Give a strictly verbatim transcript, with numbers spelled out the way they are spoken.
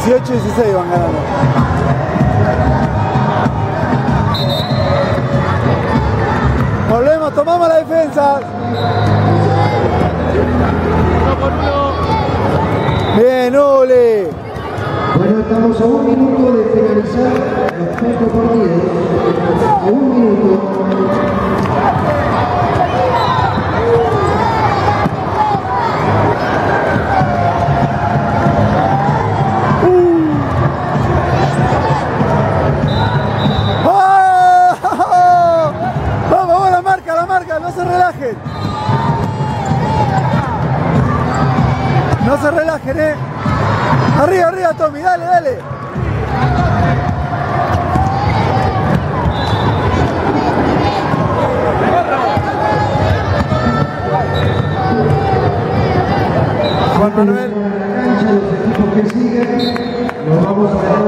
dieciocho dieciséis van ganando. Volvemos, tomamos la defensa. Bien, Uli. Bueno, estamos a un minuto de finalizar los cuatro partidos. A un minuto. No se relajen. No se relajen, eh. Arriba, arriba, Tommy, dale, dale. Juan Manuel. Los equipos que siguen, los vamos a